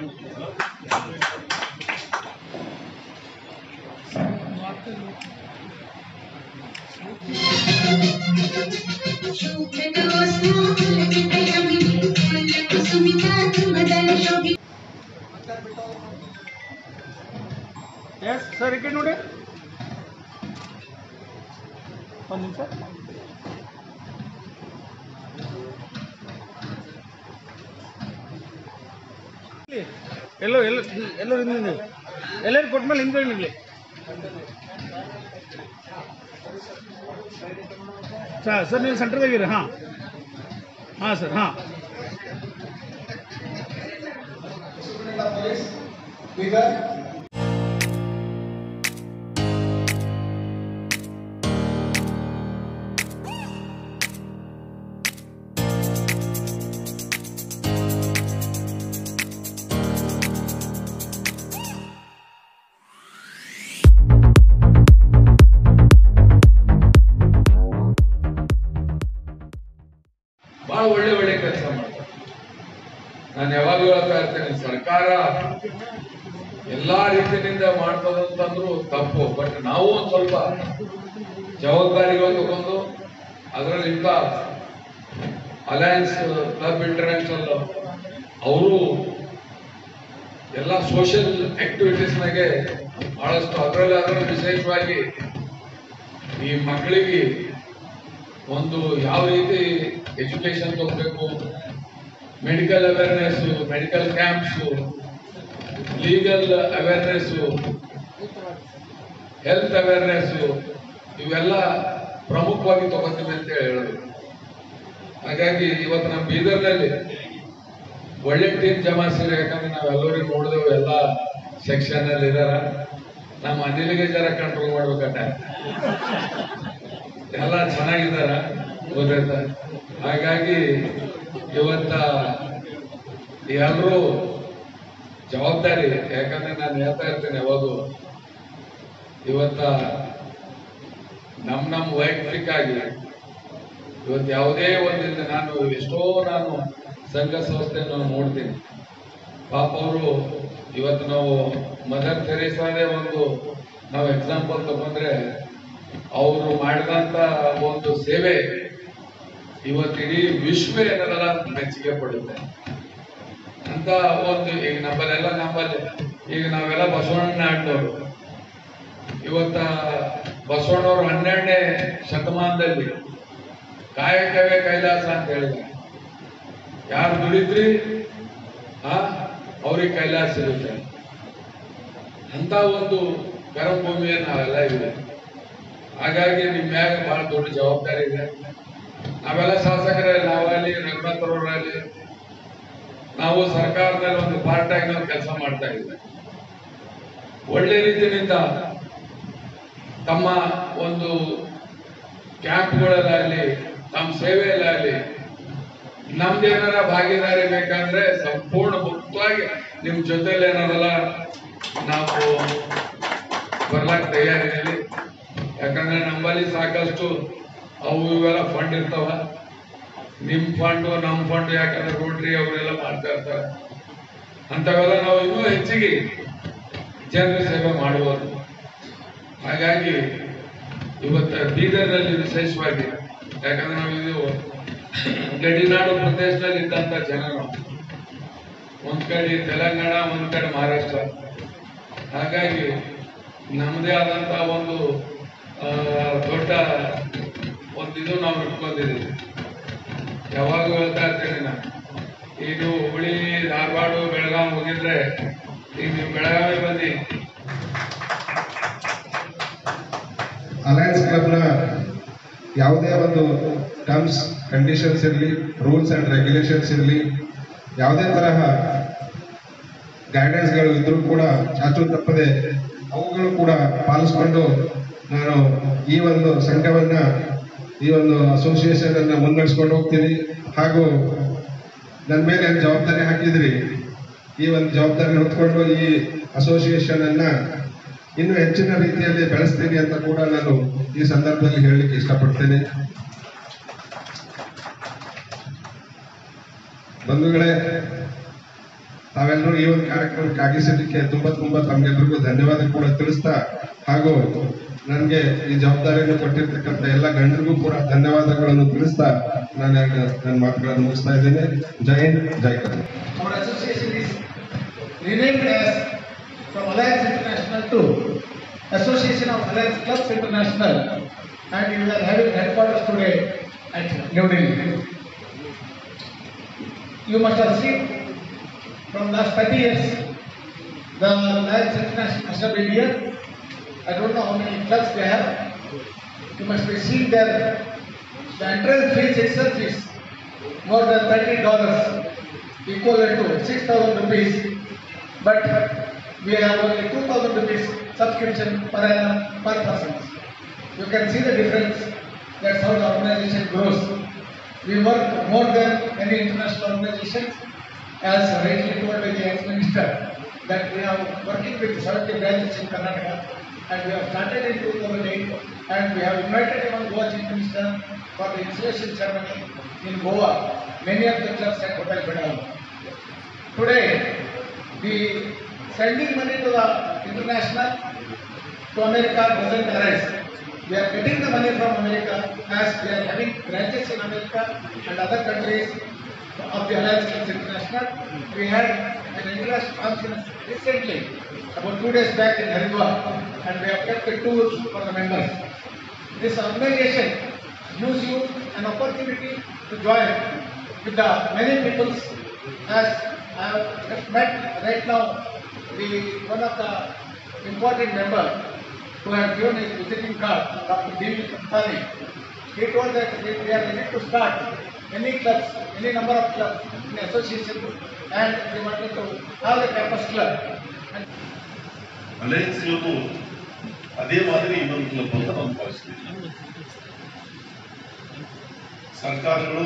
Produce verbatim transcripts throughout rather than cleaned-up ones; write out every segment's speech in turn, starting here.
Yes sir ಈ ಕಡೆ ನೋಡಿ ಒಂದು ನಿಮಿಷ ಎಲ್ಲೋ ಎಲ್ಲ ಎಲ್ಲರೂ ಹಿಂದೆ ಎಲ್ಲರೂ ಕೊಟ್ಮೇಲೆ ಹಿಂದೆ ನಿಲ್ಲಿ ಸರ್ ಸರ್ ನೀವು ಸೆಂಟ್ರದಾಗಿರಿ ಹಾಂ ಹಾಂ ಸರ್ ಹಾಂ ಬಹಳ ಒಳ್ಳೆ ಒಳ್ಳೆ ಕೆಲಸ ಮಾಡ್ತಾರೆ. ನಾನು ಯಾವಾಗಲೂ ಹೇಳ್ತಾ ಇರ್ತೇನೆ, ಸರ್ಕಾರ ಎಲ್ಲಾ ರೀತಿಯಿಂದ ಮಾಡ್ತದಂತಂದ್ರು ತಪ್ಪು. ಬಟ್ ನಾವು ಒಂದ್ ಸ್ವಲ್ಪ ಜವಾಬ್ದಾರಿಗಳು ತಗೊಂಡು ಅದರಲ್ಲಿಂದ ಅಲಯನ್ಸ್ ಕ್ಲಬ್ ಇಂಟರ್ನ್ಯಾಷನಲ್ ಅವರು ಎಲ್ಲ ಸೋಷಿಯಲ್ ಆಕ್ಟಿವಿಟೀಸ್ನಾಗೆ ಬಹಳಷ್ಟು ಅದರಲ್ಲಿ ಅದರಲ್ಲಿ ವಿಶೇಷವಾಗಿ ಈ ಮಕ್ಕಳಿಗೆ ಒಂದು ಯಾವ ರೀತಿ ಎಜುಕೇಶನ್ ತಗೋಬೇಕು, medical awareness, medical camps, legal awareness, health awareness ಇವೆಲ್ಲ ಪ್ರಮುಖವಾಗಿ ತಗೋತೀವಿ ಅಂತ ಹೇಳಿದ್ರು. ಹಾಗಾಗಿ ಇವತ್ತು ನಮ್ಮ ಬೀದರ್ನಲ್ಲಿ ಒಳ್ಳೆ ಟೀಮ್ ಜಮಾಯಿಸಿದ್ರೆ, ಯಾಕಂದ್ರೆ ನಾವೆಲ್ಲರಿಗೂ ನೋಡಿದೆವು ಎಲ್ಲ ಸೆಕ್ಷನ್ ಅಲ್ಲಿ ಇದಾರ. ನಮ್ಮ ಅನಿಲಿಗೆ ಜರ ಕಂಟ್ರೋಲ್ ಮಾಡ್ಬೇಕಂತ ಎಲ್ಲ ಚೆನ್ನಾಗಿದ್ದಾರ ಗೊತ್ತಾಯ್ತ. ಹಾಗಾಗಿ ಇವತ್ತ ಎಲ್ಲರೂ ಜವಾಬ್ದಾರಿ, ಯಾಕಂದ್ರೆ ನಾನು ಹೇಳ್ತಾ ಇರ್ತೇನೆ ಯಾವಾಗ ಇವತ್ತ ನಮ್ ನಮ್ ವೈಯಕ್ತಿಕ ಆಗಿ ಇವತ್ತು ಯಾವುದೇ ಒಂದಿಂದ ನಾನು ಎಷ್ಟೋ ನಾನು ಸಂಘ ಸಂಸ್ಥೆಯನ್ನು ನೋಡ್ತೀನಿ. ಪಾಪ ಅವರು ಇವತ್ತು ನಾವು ಮದರ್ ತೆರೇಸಾದೇ ಒಂದು ನಾವು ಎಕ್ಸಾಂಪಲ್ ತಗೊಂಡ್ರೆ ಅವರು ಮಾಡಿದಂತ ಒಂದು ಸೇವೆ ಇವತ್ತು ಇಡೀ ವಿಶ್ವ ಏನಲ್ಲ ಮೆಚ್ಚುಗೆ ಪಡುತ್ತೆ ಅಂತ ಒಂದು. ಈಗ ನಮ್ಮಲ್ಲೆಲ್ಲ ನಮ್ಮಲ್ಲಿ ಈಗ ನಾವೆಲ್ಲ ಬಸವಣ್ಣ ನಾಡಿನವರು. ಇವತ್ತ ಬಸವಣ್ಣವರು ಹನ್ನೆರಡನೇ ಶತಮಾನದಲ್ಲಿ ಕಾಯಕವೇ ಕೈಲಾಸ ಅಂತ ಹೇಳಿದ್ದಾರೆ. ಯಾರು ದುಡಿದ್ರಿ ಆ ಅವ್ರಿಗೆ ಕೈಲಾಸ ಸಿಗುತ್ತೆ ಅಂತ ಒಂದು ಕರಭೂಮಿಯನ್ನು ನಾವೆಲ್ಲ ಇದೆ. ಹಾಗಾಗಿ ನಿಮ್ಮ ಮ್ಯಾಗ ಬಹಳ ದೊಡ್ಡ ಜವಾಬ್ದಾರಿ ಇದೆ. ನಾವೆಲ್ಲ ಶಾಸಕರಲ್ಲಿ, ನಾವಲ್ಲಿ ರಘುನಾಥರವರಲ್ಲಿ ನಾವು ಸರ್ಕಾರದಲ್ಲಿ ಒಂದು ಪಾರ್ಟ್ ಆಗಿ ನಾವು ಕೆಲಸ ಮಾಡ್ತಾ ಇದ್ದೇವೆ. ಒಳ್ಳೆ ರೀತಿಯಿಂದ ತಮ್ಮ ಒಂದು ಕ್ಯಾಂಪ್ಗಳಲ್ಲಾಗಲಿ, ತಮ್ಮ ಸೇವೆಯಲ್ಲಾಗಲಿ ನಮ್ದೇನಾರ ಭಾಗಿದಾರಿ ಬೇಕಂದ್ರೆ ಸಂಪೂರ್ಣ ಮುಕ್ತವಾಗಿ ನಿಮ್ ಜೊತೆಲಿ ಏನಾರಲ್ಲ ನಾವು ಬರ್ಲಾಕ್ ತಯಾರಿದ್ದೀವಿ. ಯಾಕಂದ್ರೆ ನಮ್ಮಲ್ಲಿ ಸಾಕಷ್ಟು ಅವು ಇವೆಲ್ಲ ಫಂಡ್ ಇರ್ತಾವ. ನಿಮ್ ಫಂಡು ನಮ್ ಫಂಡ್, ಯಾಕಂದ್ರೆ ರೋಟ್ರಿ ಅವರೆಲ್ಲ ಮಾಡ್ತಾ ಇರ್ತಾರೆ. ಅಂತವೆಲ್ಲ ನಾವು ಇನ್ನೂ ಹೆಚ್ಚಿಗೆ ಜನರ ಸೇವೆ ಮಾಡಬಹುದು. ಹಾಗಾಗಿ ಇವತ್ತು ಬೀದರ್ನಲ್ಲಿ ವಿಶೇಷವಾಗಿ, ಯಾಕಂದ್ರೆ ನಾವು ಇದು ಗಡಿನಾಡು ಪ್ರದೇಶದಲ್ಲಿ ಇದ್ದಂತ ಜನ ನಾವು, ಒಂದ್ ಕಡೆ ತೆಲಂಗಾಣ, ಒಂದ್ ಕಡೆ ಮಹಾರಾಷ್ಟ್ರ. ಹಾಗಾಗಿ ನಮ್ಮದೇ ಆದಂತ ಒಂದು ದೊಡ್ಡ ಒಂದು ಇದು ನಾವು ಇಟ್ಕೊಂಡಿದ್ದೀವಿ. ಯಾವಾಗ ಹೇಳ್ತಾ ಇರ್ತೇನೆ ನಾನು, ಈಗ ನೀವು ಹುಬ್ಳಿ, ಧಾರವಾಡ, ಬೆಳಗಾವಿ ಹೋಗಿದ್ರೆ ಈಗ ನೀವು ಬೆಳಗಾವಿ ಬಂದು ಅಲಯನ್ಸ್ ಕ್ಲಬ್ನ ಯಾವುದೇ ಒಂದು ಟರ್ಮ್ಸ್ ಕಂಡೀಷನ್ಸ್ ಇರಲಿ, ರೂಲ್ಸ್ ಅಂಡ್ ರೆಗ್ಯುಲೇಷನ್ಸ್ ಇರಲಿ, ಯಾವುದೇ ತರಹ ಗೈಡೆನ್ಸ್ಗಳು ಇದ್ರೂ ಕೂಡ ಚಾಚು ತಪ್ಪದೆ ಅವುಗಳು ಕೂಡ ಪಾಲಿಸ್ಕೊಂಡು ನಾನು ಈ ಒಂದು ಸಂಘವನ್ನ, ಈ ಒಂದು ಅಸೋಸಿಯೇಷನ್ ಅನ್ನ ಮುನ್ನಡೆಸ್ಕೊಂಡು ಹೋಗ್ತೀನಿ. ಹಾಗೂ ನನ್ನ ಮೇಲೆ ಏನು ಜವಾಬ್ದಾರಿ ಹಾಕಿದ್ರಿ, ಈ ಒಂದು ಜವಾಬ್ದಾರಿ ಹೊತ್ಕೊಂಡು ಈ ಅಸೋಸಿಯೇಷನ್ ಅನ್ನ ಇನ್ನು ಹೆಚ್ಚಿನ ರೀತಿಯಲ್ಲಿ ಬೆಳೆಸ್ತೀನಿ ಅಂತ ಕೂಡ ನಾನು ಈ ಸಂದರ್ಭದಲ್ಲಿ ಹೇಳಲಿಕ್ಕೆ ಇಷ್ಟಪಡ್ತೇನೆ. ಬಂಧುಗಳೇ, ತಾವೆಲ್ಲರೂ ಈ ಒಂದು ಕಾರ್ಯಕ್ರಮಕ್ಕೆ ಆಗಿಸಿದ್ದಕ್ಕೆ ತುಂಬಾ ತುಂಬಾ ತಮ್ಗೆಲ್ರಿಗೂ ಧನ್ಯವಾದ ಕೂಡ ತಿಳಿಸ್ತಾ, ಹಾಗೂ ನನಗೆ ಈ ಜವಾಬ್ದಾರಿಯನ್ನು ಕೊಟ್ಟಿರ್ತಕ್ಕಂಥ ಎಲ್ಲ ಗಣ್ಯರಿಗೂ ಕೂಡ ಧನ್ಯವಾದಗಳನ್ನು ತಿಳಿಸ್ತಾ ನಾನು ನನ್ನ ಮಾತುಗಳನ್ನು ಮುಗಿಸ್ತಾ ಇದ್ದೇನೆ. ಜೈ ಹಿಂದ್, ಜೈ Karnataka. Our association is renamed as from Alliance International to Association of Alliance Clubs International, and we are having headquarters today at New Delhi. You must have seen from last thirty years the Alliance International been here. I don't know how many clubs they have. You must be seeing their the entrance fees itself is more than thirty dollars, equivalent to six thousand rupees. But we have only two thousand rupees subscription per annum per person. You can see the difference. That's how the organization grows. We work more than any international organizations, as rightly told by the ex-minister, that we are working with seventy branches in Karnataka, and we have started in two thousand eight, and we have invited even Goa Chief Minister for the installation ceremony in Goa, many of the clubs at Hotel Federal. Today, the sending money to the international, to America doesn't arise. We are getting the money from America, as we are having branches in America and other countries of the Alliance Clubs International. We had an international conference recently, about two days back in Haridwar, and we have kept the tours for the members. This organization gives you an opportunity to join with the many people, as I have just met right now the one of the important member who had given his visiting card, Doctor D V Kampani. He told that we we are ready to start any clubs, any number of clubs in association, and we wanted to have a campus club. And Alliance Club ಅದೇ ಮಾದರಿ ಇನ್ನೊಂದು club ಅಂತ ನಾನು ಭಾವಿಸ್ತೀನಿ. ಸರ್ಕಾರಗಳು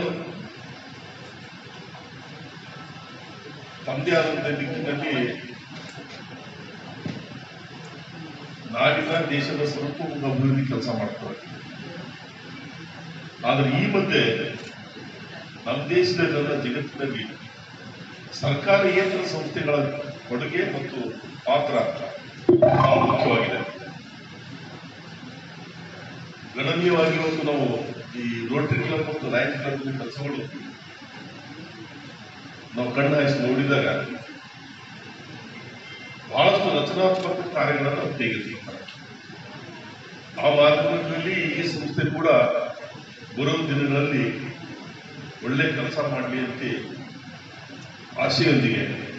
ತಮ್ಮದೇ ಆದಂಥ ದಿಕ್ಕಿನಲ್ಲಿ ನಾಡಿನ ದೇಶದ ಸರ್ವತೋಮುಖ ಅಭಿವೃದ್ಧಿ ಕೆಲಸ ಮಾಡ್ತಾರೆ. ಆದರೆ ಈ ಮಧ್ಯೆ ನಮ್ಮ ದೇಶದಲ್ಲೆಲ್ಲ ಜಗತ್ತಿನಲ್ಲಿ ಸರ್ಕಾರೇತರ ಸಂಸ್ಥೆಗಳ ಕೊಡುಗೆ ಮತ್ತು ಪಾತ್ರ ಬಹಳ ಮುಖ್ಯವಾಗಿದೆ. ಗಣನೀಯವಾಗಿ ಇವತ್ತು ನಾವು ಈ ರೋಟರಿ ಕ್ಲಬ್ ಮತ್ತು ಲಯನ್ಸ್ ಕ್ಲಬ್ ಕೆಲಸಗಳು ನಾವು ಕಣ್ಣು ಹಾಯಿಸಿ ನೋಡಿದಾಗ ಬಹಳಷ್ಟು ರಚನಾತ್ಮಕ ಕಾರ್ಯಗಳನ್ನು ತೆಗೆದುಕೊಳ್ತಾರೆ. ಆ ಮಾರ್ಗದಲ್ಲಿ ಈ ಸಂಸ್ಥೆ ಕೂಡ ಬರುವ ದಿನಗಳಲ್ಲಿ ಒಳ್ಳೆ ಕೆಲಸ ಮಾಡಲಿ ಅಂತ ಆಶೆಯೊಂದಿಗೆ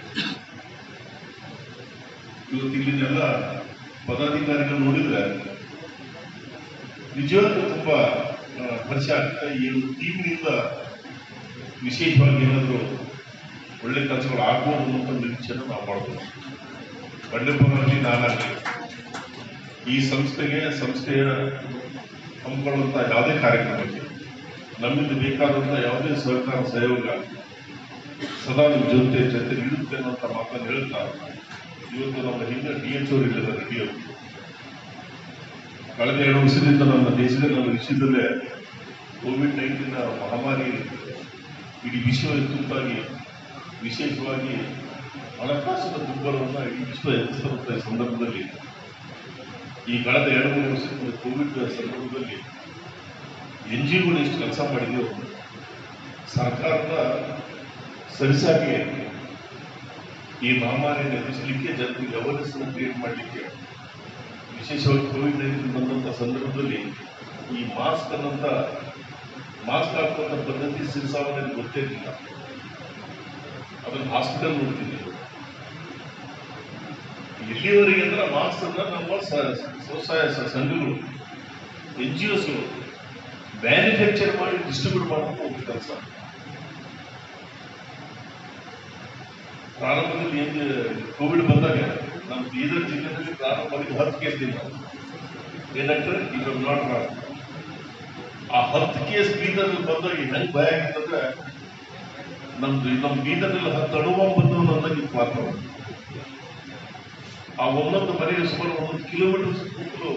ಇವತ್ತು ಇಲ್ಲಿನೆಲ್ಲ ಪದಾಧಿಕಾರಿಗಳು ನೋಡಿದ್ರೆ ನಿಜವಾಗ್ಲೂ ತುಂಬಾ ಹರ್ಷ ಆಗ್ತದೆ. ಈ ಟೀಮ್ನಿಂದ ವಿಶೇಷವಾಗಿ ಏನಾದರೂ ಒಳ್ಳೆ ಕೆಲಸಗಳು ಆಗ್ಬೋದು ಅನ್ನೋ ನಿರೀಕ್ಷೆಯನ್ನು ನಾವು ಮಾಡ್ಬೋದು. ಬಂಡೆಪುರದಲ್ಲಿ ನಾನಾಗಲಿ ಈ ಸಂಸ್ಥೆಗೆ ಸಂಸ್ಥೆಯ ಹಮ್ಮಿಕೊಳ್ಳುವಂಥ ಯಾವುದೇ ಕಾರ್ಯಕ್ರಮಕ್ಕೆ ನಮ್ಮಿಂದ ಬೇಕಾದಂಥ ಯಾವುದೇ ಸಹಕಾರ ಸಹಯೋಗ ಸದಾ ನಿಮ್ಮ ಜೊತೆ ಜೊತೆ ಇರುತ್ತೆ ಅನ್ನೋಂಥ ಮಾತನ್ನು ಹೇಳ್ತಾ ಇವತ್ತು ನಮ್ಮ ಹಿಂದೆ ಡಿ ಎಚ್ ಅವರು ಇಲ್ಲದ ರೆಡ್ಡಿ ಅವರು ಕಳೆದ ಎರಡು ವರ್ಷದಿಂದ ನಮ್ಮ ದೇಶದಲ್ಲಿ ನಮ್ಮ ವಿಷಯದಲ್ಲೇ ಕೋವಿಡ್ ನೈನ್ಟೀನ್ ಮಹಾಮಾರಿ ಇಡೀ ವಿಶ್ವ ತುತ್ತಾಗಿ ವಿಶೇಷವಾಗಿ ಹಣಕಾಸಿನ ದುರ್ಬಲವನ್ನು ಇಡೀ ವಿಶ್ವ ಎದುರಿಸುವಂಥ ಸಂದರ್ಭದಲ್ಲಿ ಈ ಕಳೆದ ಎರಡು ಮೂರು ವರ್ಷದಿಂದ ಕೋವಿಡ್ ಸಂದರ್ಭದಲ್ಲಿ ಎನ್ ಜಿ ಒಗಳು ಎಷ್ಟು ಕೆಲಸ ಮಾಡಿದೆಯೋ ಸರ್ಕಾರದ ಸರಿಸಾಗಿ ಈ ಮಹಾಮಾರಿಯನ್ನು ಎದುರಿಸಲಿಕ್ಕೆ ಜನರಿಗೆ ಅವೇರ್ನೆಸ್ ಕ್ರಿಯೇಟ್ ಮಾಡಲಿಕ್ಕೆ ವಿಶೇಷವಾಗಿ ಕೋವಿಡ್ ನೈನ್ಟೀನ್ ಬಂದಂಥ ಸಂದರ್ಭದಲ್ಲಿ ಈ ಮಾಸ್ಕ್ ಅನ್ನೋಂಥ ಮಾಸ್ಕ್ ಹಾಕುವಂಥ ಪದ್ಧತಿ ಸಿರಿಸಾಮಾನ್ಯರಿಗೆ ಗೊತ್ತೇ ಇರಲಿಲ್ಲ. ಅದನ್ನು ಹಾಸ್ಪಿಟಲ್ ನೋಡ್ತಿದ್ವಿ. ಎಲ್ಲಿವರೆಗೆ ಅಂದ್ರೆ ಮಾಸ್ಕ್ ಅನ್ನ ನಮ್ಮ ಸ್ವಸಹಾಯ ಸಂಘಗಳು ಎನ್ ಜಿ ಒಸ್ಗಳು ಮ್ಯಾನುಫ್ಯಾಕ್ಚರ್ ಮಾಡಿ ಡಿಸ್ಟ್ರಿಬ್ಯೂಟ್ ಮಾಡೋದು ಒಂದು ಕೆಲಸ. ಪ್ರಾರಂಭದಲ್ಲಿ ಏನು ಕೋವಿಡ್ ಬಂದಾಗ ನಮ್ಮ ಬೀದರ್ ಜಿಲ್ಲೆಯಲ್ಲಿ ಪ್ರಾರಂಭ ಮಾಡಿದ್ದು ಹತ್ತು ಕೇಸ್ ನಾವು ಏನಂದ್ರೆ ಈಗ ನಾಟ್ ರಾಂಗ್. ಆ ಹತ್ತು ಕೇಸ್ ಬೀದರ್ನಲ್ಲಿ ಬಂದಾಗ ಹೆಂಗೆ ಭಯ ಆಗಿತ್ತಂದ್ರೆ ನಮ್ದು ನಮ್ಮ ಬೀದರ್ನಲ್ಲಿ ಹತ್ತು ಅನುಭವ ಬಂದವು ಅನ್ನೋದಾಗಿ ಮಾತ್ರ. ಆ ಒಂದೊಂದು ಮನೆಗೆ ಸುಮಾರು ಒಂದೊಂದು ಕಿಲೋಮೀಟರ್ ಸುತ್ತಲೂ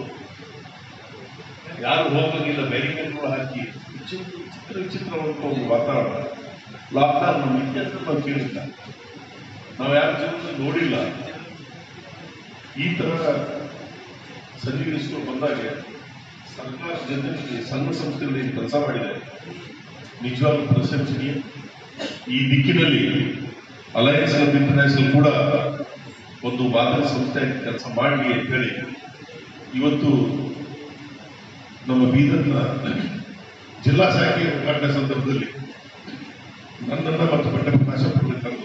ಯಾರು ಹೋಗಂಗಿಲ್ಲ, ಬ್ಯಾರಿಕೇಡ್ಗಳು ಹಾಕಿ ವಿಚಿತ್ರ ವಿಚಿತ್ರವಾದ ಒಂದು ವಾತಾವರಣ. ಲಾಕ್ಡೌನ್ ನಮ್ಮ ಇತಿಹಾಸದಲ್ಲಿ ನಾವು ಕೇಳಿಲ್ಲ. ನಾವು ಯಾರ ಜೀವನ ನೋಡಿಲ್ಲ. ಈ ತರ ಸನ್ನಿವೇಶಗಳು ಬಂದಾಗ ಸರ್ಕಾರ ಜೊತೆಗೆ ಸಂಘ ಸಂಸ್ಥೆಗಳಲ್ಲಿ ಕೆಲಸ ಮಾಡಿದೆ, ನಿಜವಾಗ್ಲೂ ಪ್ರಶಂಸನೀಯ. ಈ ದಿಕ್ಕಿನಲ್ಲಿ ಅಲಯನ್ಸ್ ಕ್ಲಬ್ ಇಂಟರ್ನ್ಯಾಷನಲ್ ಕೂಡ ಒಂದು ಮಾದರಿ ಸಂಸ್ಥೆ ಕೆಲಸ ಮಾಡಲಿ ಅಂತ ಹೇಳಿ ಇವತ್ತು ನಮ್ಮ ಬೀದರ್ನ ಜಿಲ್ಲಾ ಶಾಖೆ ಉದ್ಘಾಟನೆ ಸಂದರ್ಭದಲ್ಲಿ ನನ್ನನ್ನು ಮತ್ತು ಪಟ್ಟಣ ಪ್ರಕಾಶ ತಂದು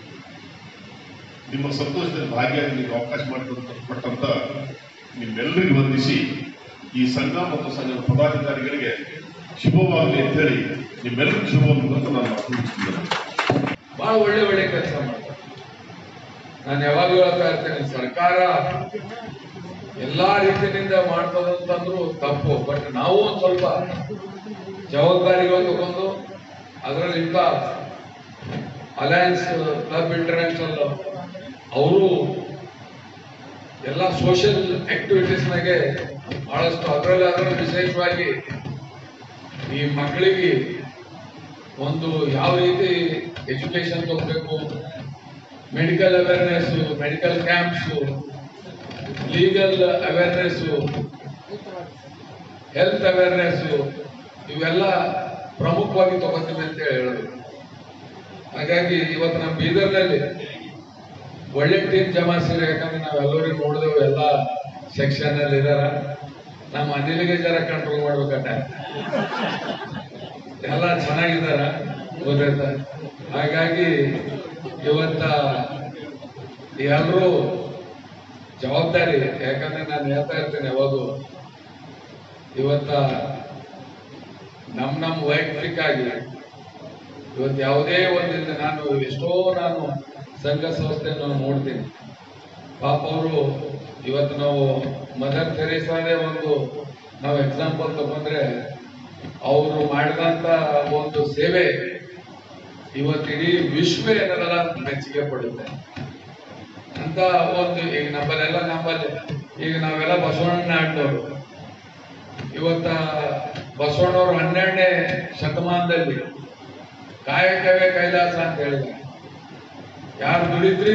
ನಿಮ್ಮ ಸಂತೋಷದಲ್ಲಿ ಭಾಗಿಯಾಗಲಿಕ್ಕೆ ಅವಕಾಶ ಮಾಡಿಕೊಟ್ಟಂತ ನಿಮ್ಮೆಲ್ಲರಿಗೂ ವಂದಿಸಿ ಈ ಸಂಘ ಮತ್ತು ಸಂಘದ ಪದಾಧಿಕಾರಿಗಳಿಗೆ ಶುಭವಾಗಲಿ ಅಂತ ಹೇಳಿ ನಿಮ್ಮೆಲ್ಲರಿಗೂ ಶುಭವಾಗಲಿ ಅಂತ ನಾನು ಮಾತನಾಡುತ್ತಿದ್ದೇನೆ. ಬಹಳ ಒಳ್ಳೆ ಒಳ್ಳೆ ಕೆಲಸ ಮಾಡ್ತಾರೆ. ನಾನು ಯಾವಾಗಲೂ ಹೇಳ್ತಾ ಇರ್ತೇನೆ, ಸರ್ಕಾರ ಎಲ್ಲಾ ರೀತಿಯಿಂದ ಮಾಡ್ತದಂತಂದ್ರು ತಪ್ಪು, ಬಟ್ ನಾವು ಒಂದು ಸ್ವಲ್ಪ ಜವಾಬ್ದಾರಿಗಳು ತಗೊಂಡು ಅದರಲ್ಲಿ ಇಂಥ ಅಲಯನ್ಸ್ ಕ್ಲಬ್ ಇಂಟರ್ನ್ಯಾಷನಲ್ ಅವರು ಎಲ್ಲ ಸೋಷಿಯಲ್ ಆಕ್ಟಿವಿಟೀಸ್ನಾಗೆ ಬಹಳಷ್ಟು ಅದರಲ್ಲಿ ಅದರಲ್ಲಿ ವಿಶೇಷವಾಗಿ ಈ ಮಕ್ಕಳಿಗೆ ಒಂದು ಯಾವ ರೀತಿ ಎಜುಕೇಶನ್ ತಗೋಬೇಕು, medical awareness, medical camps, legal awareness, health awareness ಇವೆಲ್ಲ ಪ್ರಮುಖವಾಗಿ ತಗೋತೀವಿ ಅಂತ ಹೇಳೋದು. ಹಾಗಾಗಿ ಇವತ್ತು ನಮ್ಮ ಬೀದರ್ನಲ್ಲಿ ಒಳ್ಳೆ ಟೀಮ್ ಜಮಾಯಿಸಿದ್ರೆ, ಯಾಕಂದ್ರೆ ನಾವೆಲ್ಲರೂ ನೋಡಿದೆವು ಎಲ್ಲ ಸೆಕ್ಷನ್ ಅಲ್ಲಿ ಇದಾರ. ನಮ್ಮ ಅನಿಲಿಗೆ ಜರ ಕಂಟ್ರೋಲ್ ಮಾಡ್ಬೇಕಂತ ಎಲ್ಲ ಚೆನ್ನಾಗಿದ್ದಾರ ಗೊತ್ತಾಯ್ತ. ಹಾಗಾಗಿ ಇವತ್ತ ಎಲ್ಲರೂ ಜವಾಬ್ದಾರಿ, ಯಾಕಂದ್ರೆ ನಾನು ಹೇಳ್ತಾ ಇರ್ತೇನೆ ಯಾವಾಗ ಇವತ್ತ ನಮ್ ನಮ್ ವೈಯಕ್ತಿಕ ಆಗಿ ಇವತ್ತು ಯಾವುದೇ ಒಂದಿಂದ ನಾನು ಎಷ್ಟೋ ನಾನು ಸಂಘ ಸಂಸ್ಥೆಯನ್ನು ನೋಡ್ತೀನಿ. ಪಾಪ ಅವರು ಇವತ್ತು ನಾವು ಮದರ್ ತೆರೇಸಾದೇ ಒಂದು ನಾವು ಎಕ್ಸಾಂಪಲ್ ತಗೊಂಡ್ರೆ ಅವರು ಮಾಡಿದಂತ ಒಂದು ಸೇವೆ ಇವತ್ತು ಇಡೀ ವಿಶ್ವ ಏನದಲ್ಲ ಮೆಚ್ಚುಗೆ ಪಡುತ್ತೆ ಅಂತ ಒಂದು. ಈಗ ನಮ್ಮಲ್ಲೆಲ್ಲ ನಮ್ಮಲ್ಲಿ ಈಗ ನಾವೆಲ್ಲ ಬಸವಣ್ಣ ನಾಡಿನವರು. ಇವತ್ತ ಬಸವಣ್ಣವರು ಹನ್ನೆರಡನೇ ಶತಮಾನದಲ್ಲಿ ಕಾಯಕವೇ ಕೈಲಾಸ ಅಂತ ಹೇಳಿದ್ದಾರೆ. ಯಾರು ದುಡಿದ್ರಿ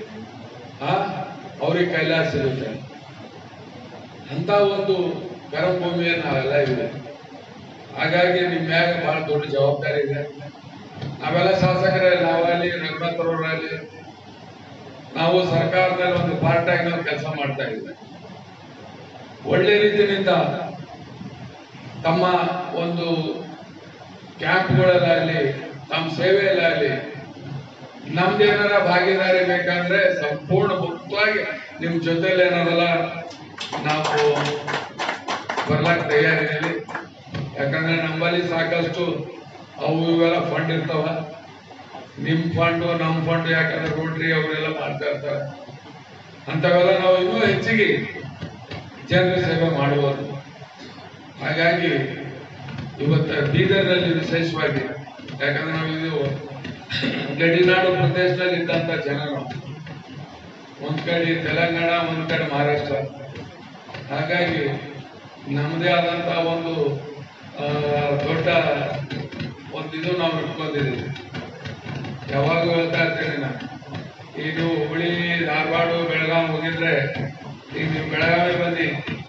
ಆ ಅವ್ರಿಗೆ ಕೈಲಾಸ ಇರುತ್ತೆ ಅಂತ ಒಂದು ಕರ್ಮಭೂಮಿಯನ್ನು ನಾವೆಲ್ಲ ಇದೆ. ಹಾಗಾಗಿ ನಿಮ್ಮ ಮ್ಯಾಗ ಬಹಳ ದೊಡ್ಡ ಜವಾಬ್ದಾರಿ ಇದೆ. ನಾವೆಲ್ಲ ಶಾಸಕರಲ್ಲಿ, ನಾವಲ್ಲಿ ರಘುನಾಥರವರಲ್ಲಿ ನಾವು ಸರ್ಕಾರದಲ್ಲಿ ಒಂದು ಪಾರ್ಟ್ ಆಗಿ ನಾವು ಕೆಲಸ ಮಾಡ್ತಾ ಇದ್ದೇವೆ. ಒಳ್ಳೆ ರೀತಿಯಿಂದ ತಮ್ಮ ಒಂದು ಕ್ಯಾಂಪ್ಗಳಲ್ಲಾಗಲಿ ತಮ್ಮ ಸೇವೆಯಲ್ಲಾಗಲಿ ನಮ್ದೇನಾರ ಭಾಗಿದಾರಿ ಬೇಕಂದ್ರೆ ಸಂಪೂರ್ಣ ಮುಕ್ತವಾಗಿ ನಿಮ್ ಜೊತೆಲಿ ಏನಾರಲ್ಲ ನಾವು ಬರ್ಲಾಕ್ ತಯಾರಿದ್ದೀವಿ. ಯಾಕಂದ್ರೆ ನಮ್ಮಲ್ಲಿ ಸಾಕಷ್ಟು ಅವು ಇವೆಲ್ಲ ಫಂಡ್ ಇರ್ತಾವ. ನಿಮ್ ಫಂಡು ನಮ್ಮ ಫಂಡ್, ಯಾಕಂದ್ರೆ ರೋಟ್ರಿ ಅವರೆಲ್ಲ ಮಾಡ್ತಾ ಇರ್ತಾರೆ. ಅಂತವೆಲ್ಲ ನಾವು ಇನ್ನೂ ಹೆಚ್ಚಿಗೆ ಜನರ ಸೇವೆ ಮಾಡಬಹುದು. ಹಾಗಾಗಿ ಇವತ್ತು ಬೀದರ್ನಲ್ಲಿ ವಿಶೇಷವಾಗಿ, ಯಾಕಂದ್ರೆ ನಾವು ಇದು ಗಡಿನಾಡು ಪ್ರದೇಶದಲ್ಲಿ ಇದ್ದಂತ ಜನ ನಾವು, ಒಂದ್ ಕಡೆ ತೆಲಂಗಾಣ, ಒಂದ್ ಕಡೆ ಮಹಾರಾಷ್ಟ್ರ. ಹಾಗಾಗಿ ನಮ್ಮದೇ ಆದಂತ ಒಂದು ದೊಡ್ಡ ಒಂದು ಇದು ನಾವು ಇಟ್ಕೊಂಡಿದ್ದೀವಿ. ಯಾವಾಗ ಹೇಳ್ತಾ ಇರ್ತೇನೆ ನಾನು, ಈಗ ನೀವು ಹುಬ್ಳಿ, ಧಾರವಾಡ, ಬೆಳಗಾವಿ ಹೋಗಿದ್ರೆ ಈಗ ನೀವು ಬೆಳಗಾವಿ ಬಂದು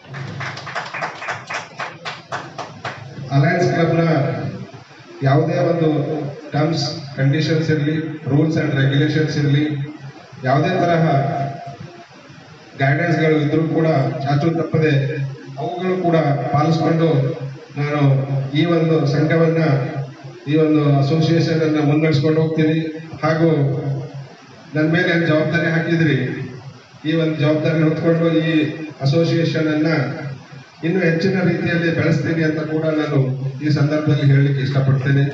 ಅಲಯನ್ಸ್ ಕ್ಲಬ್ನ ಯಾವುದೇ ಒಂದು ಟರ್ಮ್ಸ್ ಕಂಡೀಷನ್ಸ್ ಇರಲಿ, ರೂಲ್ಸ್ ಆ್ಯಂಡ್ ರೆಗ್ಯುಲೇಷನ್ಸ್ ಇರಲಿ, ಯಾವುದೇ ತರಹ ಗೈಡೆನ್ಸ್ಗಳು ಇದ್ರೂ ಕೂಡ ಚಾಚು ತಪ್ಪದೆ ಅವುಗಳು ಕೂಡ ಪಾಲಿಸ್ಕೊಂಡು ನಾನು ಈ ಒಂದು ಸಂಘವನ್ನ, ಈ ಒಂದು ಅಸೋಸಿಯೇಷನ್ ಅನ್ನ ಮುನ್ನಡೆಸ್ಕೊಂಡು ಹೋಗ್ತೀನಿ. ಹಾಗೂ ನನ್ನ ಮೇಲೆ ಏನು ಜವಾಬ್ದಾರಿ ಹಾಕಿದ್ರಿ, ಈ ಒಂದು ಜವಾಬ್ದಾರಿ ಹೊತ್ಕೊಂಡು ಈ ಅಸೋಸಿಯೇಷನ್ ಅನ್ನ ಇನ್ನು ಹೆಚ್ಚಿನ ರೀತಿಯಲ್ಲಿ ಬೆಳೆಸ್ತೀನಿ ಅಂತ ಕೂಡ ನಾನು ಈ ಸಂದರ್ಭದಲ್ಲಿ ಹೇಳಲಿಕ್ಕೆ ಇಷ್ಟಪಡ್ತೇನೆ.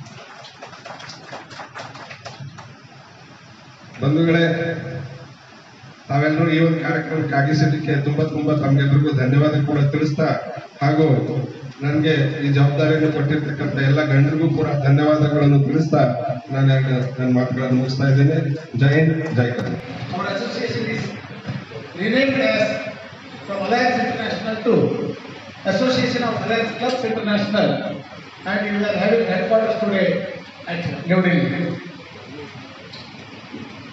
ಬಂಧುಗಳೇ, ತಾವೆಲ್ಲರೂ ಈ ಒಂದು ಕಾರ್ಯಕ್ರಮಕ್ಕೆ ಆಗಿಸಲಿಕ್ಕೆ ತುಂಬಾ ತುಂಬಾ ತಮ್ಗೆಲ್ರಿಗೂ ಧನ್ಯವಾದ ಕೂಡ ತಿಳಿಸ್ತಾ, ಹಾಗೂ ನನಗೆ ಈ ಜವಾಬ್ದಾರಿಯನ್ನು ಕೊಟ್ಟಿರ್ತಕ್ಕಂಥ ಎಲ್ಲ ಗಣ್ಯರಿಗೂ ಕೂಡ ಧನ್ಯವಾದಗಳನ್ನು ತಿಳಿಸ್ತಾ ನಾನು ನನ್ನ ಮಾತುಗಳನ್ನು ಮುಗಿಸ್ತಾ ಇದ್ದೇನೆ. ಜೈ ಹಿಂದ್, ಜೈ Karnataka. Our association is renamed as from Alliance International to Association of Alliance Clubs International, and we are having headquarters today at New Delhi.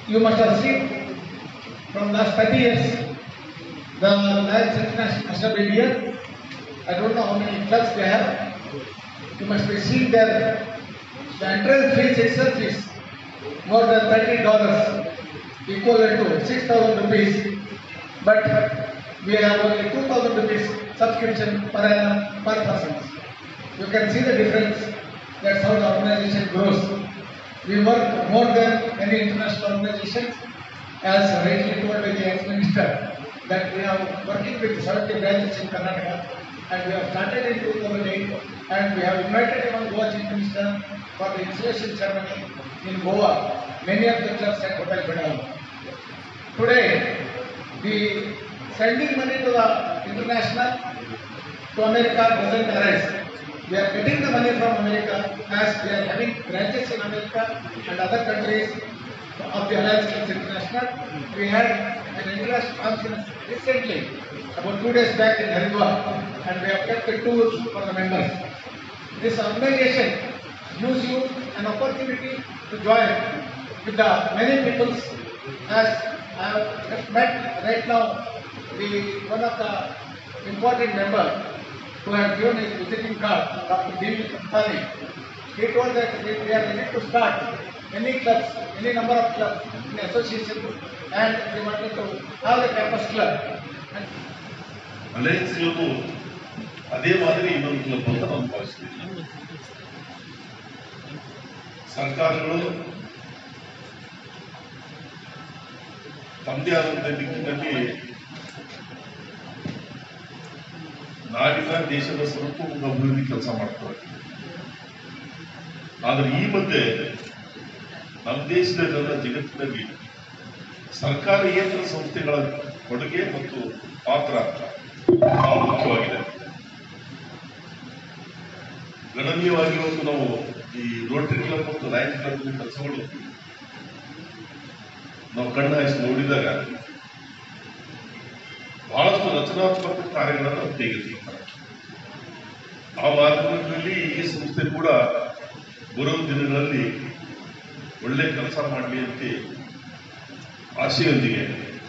you must have seen from last thirty years, the Lions International B D L, I don't know how many clubs they have. You must be seeing their the entrance fees itself is more than thirty dollars, equivalent to six thousand rupees. But we have only two thousand rupees subscription per annum per person. You can see the difference. That's how the organization grows. We work more than any international organizations, as rightly told by the ex-minister, that we are working with seventy branches in Karnataka, and we have started in two thousand eight, and we have invited even Goa Chief Minister for the installation ceremony in Goa. Many of the clubs at Hotel Bedal. Today, the sending money to the international, to America doesn't arise. We are getting the money from America, as we are having branches in America and other countries of the Alliance Clubs International. We had an international conference recently, about two days back in Haridwar, and we have kept the tours for the members. This organization gives you an opportunity to join with the many people, as I have met right now the one of the important members who had given his visiting card, Doctor D V Kampani. He told that we are ready to start any clubs, any number of clubs in association, and we wanted to have the campus club. And Alliance Club ಅದೇ ಮಾದರಿ ಇನ್ನೊಂದು club ಅಂತ ನಾನು ಭಾವಿಸ್ತೀನಿ. ಸರ್ಕಾರಗಳು ತಮ್ಮದೇ ಆದಂಥ ದಿಕ್ಕಿನಲ್ಲಿ ನಾಡಿನ ದೇಶದ ಸರ್ವತೋಮುಖ ಅಭಿವೃದ್ಧಿ ಕೆಲಸ ಮಾಡ್ತಾರೆ. ಆದರೆ ಈ ಮಧ್ಯೆ ನಮ್ಮ ದೇಶದ ಜಗತ್ತಿನಲ್ಲಿ ಸರ್ಕಾರೇತರ ಸಂಸ್ಥೆಗಳ ಕೊಡುಗೆ ಮತ್ತು ಪಾತ್ರ ಬಹಳ ಮುಖ್ಯವಾಗಿದೆ. ಗಣನೀಯವಾಗಿ ಇವತ್ತು ನಾವು ಈ ರೋಟರಿ ಕ್ಲಬ್ ಮತ್ತು ಲಯನ್ಸ್ ಕ್ಲಬ್ ಕೆಲಸಗಳು ನಾವು ಕಣ್ಣು ಹಾಯಿಸಿ ನೋಡಿದಾಗ ಬಹಳಷ್ಟು ರಚನಾತ್ಮಕ ಕಾರ್ಯಗಳನ್ನು ತೆಗೆದುಕೊಳ್ತಾರೆ. ಆ ಮಾಧ್ಯಮದಲ್ಲಿ ಈ ಸಂಸ್ಥೆ ಕೂಡ ಬರುವ ದಿನಗಳಲ್ಲಿ ಒಳ್ಳೆ ಕೆಲಸ ಮಾಡಲಿ ಅಂತ ಆಶೆಯೊಂದಿಗೆ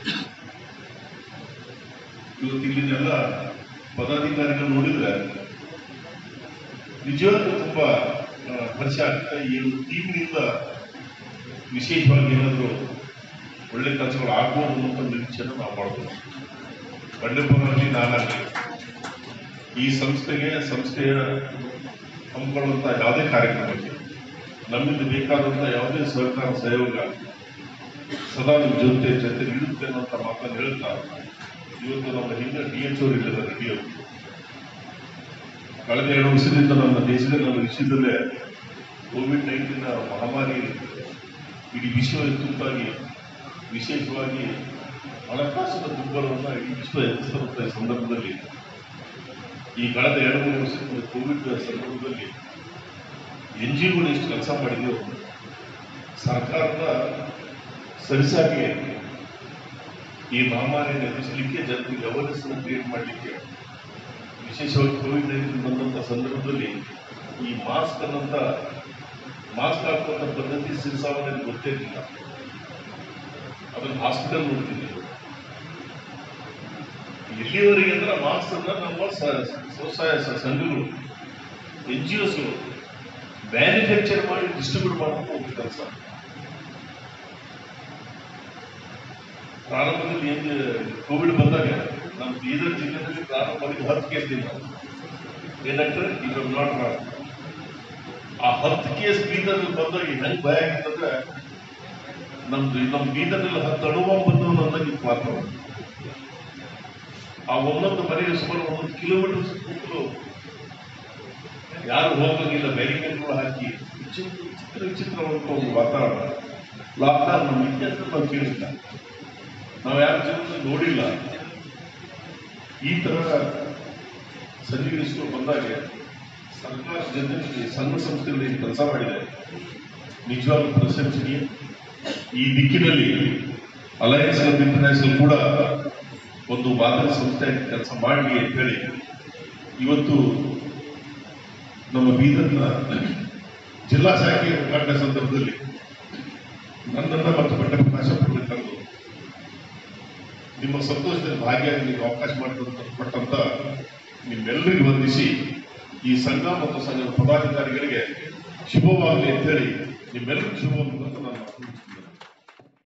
ಇವತ್ತು ಇಲ್ಲಿನೆಲ್ಲ ಪದಾಧಿಕಾರಿಗಳು ನೋಡಿದ್ರೆ ನಿಜವಾಗ್ಲೂ ತುಂಬಾ ಹರ್ಷ ಆಗ್ತದೆ. ಈ ಟೀಮ್ನಿಂದ ವಿಶೇಷವಾಗಿ ಏನಾದರೂ ಒಳ್ಳೆ ಕೆಲಸಗಳು ಆಗ್ಬೋದು ಅನ್ನೋ ನಿರೀಕ್ಷೆಯನ್ನು ನಾವು ಮಾಡ್ಬೋದು. ಬಂಡೆಪುರದಲ್ಲಿ ನಾನಾಗಲಿ ಈ ಸಂಸ್ಥೆಗೆ ಸಂಸ್ಥೆಯ ಹಮ್ಮಿಕೊಳ್ಳುವಂಥ ಯಾವುದೇ ಕಾರ್ಯಕ್ರಮಕ್ಕೆ ನಮ್ಮಿಂದ ಬೇಕಾದಂಥ ಯಾವುದೇ ಸಹಕಾರ ಸಹಯೋಗ ಸದಾ ನಿಮ್ಮ ಜೊತೆ ಜೊತೆ ಇರುತ್ತೆ ಅನ್ನೋಂಥ ಮಾತನ್ನು ಹೇಳ್ತಾ ಇವತ್ತು ನಮ್ಮ ಹಿಂದೆ ಡಿ ಎಚ್ ಅವರು ಇಲ್ಲದ ರೆಡಿಯವರು ಕಳೆದ ಎರಡು ವರ್ಷದಿಂದ ನಮ್ಮ ದೇಶದಲ್ಲಿ ನಮ್ಮ ವಿಶ್ವದಲ್ಲೇ ಕೋವಿಡ್ ನೈನ್ಟೀನ್ ಮಹಾಮಾರಿ ಇಡೀ ವಿಶ್ವ ತುತ್ತಾಗಿ ವಿಶೇಷವಾಗಿ ಹಣಕಾಸಿನ ದುರ್ಬಲವನ್ನು ಇಡೀ ವಿಶ್ವ ಎದುರಿಸುವಂಥ ಸಂದರ್ಭದಲ್ಲಿ ಈ ಕಳೆದ ಎರಡು ಮೂರು ವರ್ಷದಿಂದ ಕೋವಿಡ್ ಸಂದರ್ಭದಲ್ಲಿ ಎನ್ ಜಿ ಒಗಳು ಎಷ್ಟು ಕೆಲಸ ಮಾಡಿದೆಯೋ ಸರ್ಕಾರದ ಸರಿಸಾಗಿ ಈ ಮಹಾಮಾರಿಯನ್ನು ಎದುರಿಸಲಿಕ್ಕೆ ಜನರಿಗೆ ಅವೇರ್ನೆಸ್ ಕ್ರಿಯೇಟ್ ಮಾಡಲಿಕ್ಕೆ ವಿಶೇಷವಾಗಿ ಕೋವಿಡ್ ನೈನ್ಟೀನ್ ಬಂದಂಥ ಸಂದರ್ಭದಲ್ಲಿ ಈ ಮಾಸ್ಕ್ ಅನ್ನಂಥ ಮಾಸ್ಕ್ ಹಾಕುವಂಥ ಪದ್ಧತಿ ಸಿರಿಸಾವನಲ್ಲಿ ಗೊತ್ತೇ ಇರಲಿಲ್ಲ. ಅದನ್ನು ಹಾಸ್ಪಿಟಲ್ ನೋಡ್ತಿದ್ವಿ. ಎಲ್ಲಿವರೆಗೆ ಅಂದ್ರೆ ಮಾಸ್ಕ್ ಅನ್ನ ನಮ್ಮ ಸ್ವಸಹಾಯ ಸಂಘಗಳು ಎನ್ ಜಿ ಒಸ್ಗಳು ಮ್ಯಾನುಫ್ಯಾಕ್ಚರ್ ಮಾಡಿ ಡಿಸ್ಟ್ರಿಬ್ಯೂಟ್ ಮಾಡೋದು ಒಂದು ಕೆಲಸ. ಪ್ರಾರಂಭದಲ್ಲಿ ಏನು ಕೋವಿಡ್ ಬಂದಾಗ ನಮ್ಮ ಬೀದರ್ ಜಿಲ್ಲೆಯಲ್ಲಿ ಪ್ರಾರಂಭವಾಗಿ ಹತ್ತು ಕೇಸ್ ನಾವು ಏನಾಗ್ತದೆ ಈಗ ನಾಟ್ ರಾಂಗ್. ಆ ಹತ್ತು ಕೇಸ್ ಬೀದರ್ನಲ್ಲಿ ಬಂದಾಗ ಹೆಂಗೆ ಭಯ ಆಗಿತ್ತಂದ್ರೆ ನಮ್ದು ನಮ್ಮ ಬೀದರ್ನಲ್ಲಿ ಹತ್ತು ಅಣುವ ಬಂದವು ಅನ್ನೋದಾಗಿ ಮಾತ್ರ ಆ ಒಂದೊಂದು ಮನೆಗೆ ಸುಮಾರು ಒಂದೊಂದು ಕಿಲೋಮೀಟರ್ ಸುತ್ತಲೂ ಯಾರು ಹೋಗಂಗಿಲ್ಲ, ಬ್ಯಾರಿಕೇಡ್ಗಳು ಹಾಕಿ ವಿಚಿತ್ರ ವಿಚಿತ್ರ ವಿಚಿತ್ರವಂತ ಒಂದು ವಾತಾವರಣ. ಲಾಕ್ಡೌನ್ ನಮ್ಮ ಇತಿಹಾಸದಲ್ಲಿ ನಾವು ಕೇಳಿಲ್ಲ, ನಾವು ಯಾರ ಜೀವನದಲ್ಲಿ ನೋಡಿಲ್ಲ. ಈ ತರ ಸನ್ನಿವೇಶಗಳು ಬಂದಾಗ ಸರ್ಕಾರ ಜೊತೆಗೆ ಸಂಘ ಸಂಸ್ಥೆಗಳಿಗೆ ಕೆಲಸ ಮಾಡಿದೆ, ನಿಜವಾಗ್ಲೂ ಪ್ರಶಂಸನೀಯ. ಈ ದಿಕ್ಕಿನಲ್ಲಿ ಅಲಯನ್ಸ್ ಕ್ಲಬ್ ಇಂಟರ್ನ್ಯಾಷನಲ್ ಕೂಡ ಒಂದು ಮಾದರಿ ಸಂಸ್ಥೆ ಕೆಲಸ ಮಾಡಲಿ ಅಂತ ಹೇಳಿ ಇವತ್ತು ನಮ್ಮ ಬೀದರ್ನ ಜಿಲ್ಲಾ ಶಾಖೆ ಉದ್ಘಾಟನೆ ಸಂದರ್ಭದಲ್ಲಿ ನನ್ನನ್ನು ಮತ್ತು ಬಂಡೆ ಪ್ರಕಾಶ ತಂದು ನಿಮ್ಮ ಸಂತೋಷದಲ್ಲಿ ಭಾಗಿಯಾಗಲಿಕ್ಕೆ ಅವಕಾಶ ಮಾಡಿದಂತ ಕೊಟ್ಟಂತ ನಿಮ್ಮೆಲ್ಲರಿಗೂ ವಂದಿಸಿ ಈ ಸಂಘ ಮತ್ತು ಸಂಘದ ಪದಾಧಿಕಾರಿಗಳಿಗೆ ಶುಭವಾಗಲಿ ಅಂತೇಳಿ ನಿಮ್ಮೆಲ್ಲರಿಗೂ ಶುಭವನ್ನು ನಾನು